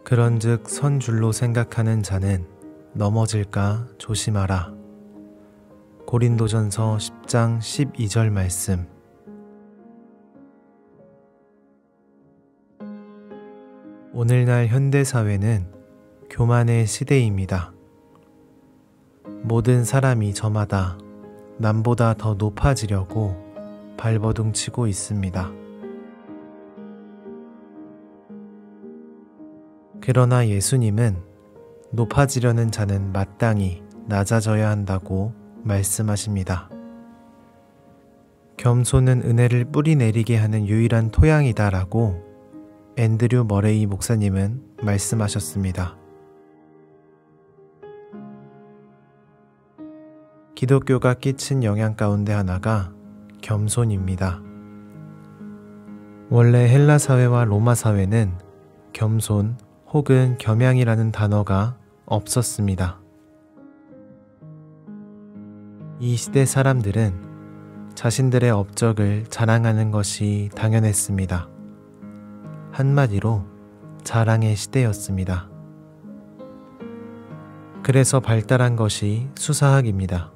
그런즉 선 줄로 생각하는 자는 넘어질까 조심하라. 고린도전서 10장 12절 말씀. 오늘날 현대사회는 교만의 시대입니다. 모든 사람이 저마다 남보다 더 높아지려고 발버둥치고 있습니다. 그러나 예수님은 높아지려는 자는 마땅히 낮아져야 한다고 말씀하십니다. 겸손은 은혜를 뿌리내리게 하는 유일한 토양이다라고 앤드류 머레이 목사님은 말씀하셨습니다. 기독교가 끼친 영향 가운데 하나가 겸손입니다. 원래 헬라 사회와 로마 사회는 겸손 혹은 겸양이라는 단어가 없었습니다. 이 시대 사람들은 자신들의 업적을 자랑하는 것이 당연했습니다. 한마디로 자랑의 시대였습니다. 그래서 발달한 것이 수사학입니다.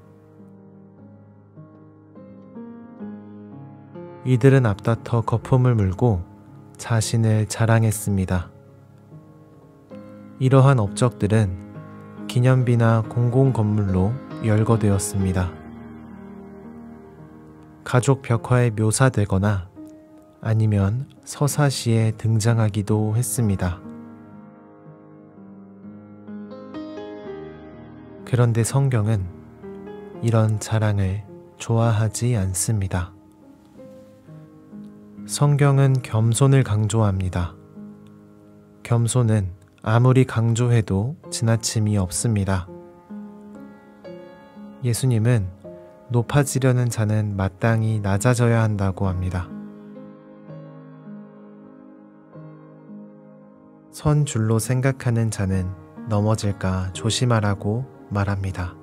이들은 앞다퉈 거품을 물고 자신을 자랑했습니다. 이러한 업적들은 기념비나 공공건물로 열거되었습니다. 가족 벽화에 묘사되거나 아니면 서사시에 등장하기도 했습니다. 그런데 성경은 이런 자랑을 좋아하지 않습니다. 성경은 겸손을 강조합니다. 겸손은 아무리 강조해도 지나침이 없습니다. 예수님은 높아지려는 자는 마땅히 낮아져야 한다고 합니다. 선 줄로 생각하는 자는 넘어질까 조심하라고 말합니다.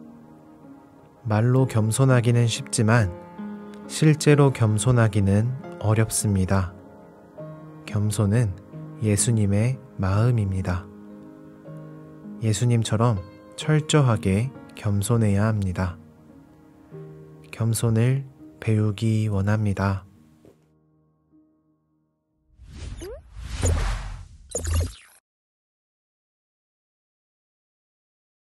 말로 겸손하기는 쉽지만 실제로 겸손하기는 어렵습니다. 겸손은 예수님의 마음입니다. 예수님처럼 철저하게 겸손해야 합니다. 겸손을 배우기 원합니다.